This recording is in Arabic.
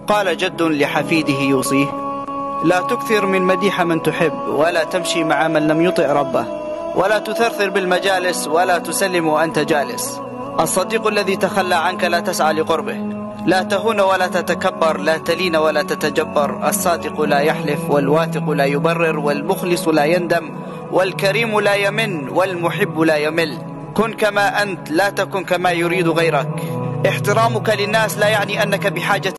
قال جد لحفيده يوصيه: لا تكثر من مديح من تحب، ولا تمشي مع من لم يطع ربه، ولا تثرثر بالمجالس، ولا تسلم وأنت جالس. الصديق الذي تخلى عنك لا تسعى لقربه. لا تهون ولا تتكبر، لا تلين ولا تتجبر. الصادق لا يحلف، والواثق لا يبرر، والمخلص لا يندم، والكريم لا يمن، والمحب لا يمل. كن كما أنت، لا تكن كما يريد غيرك. احترامك للناس لا يعني أنك بحاجة